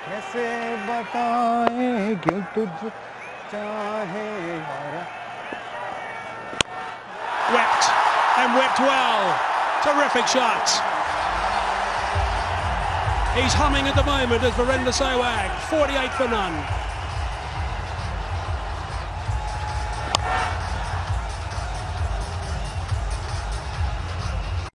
कैसे बताएं क्यों तुझ चाहे यारा. Whipped, and whipped well. Terrific shot. He's humming at the moment as Virender Sehwag, 48 for none.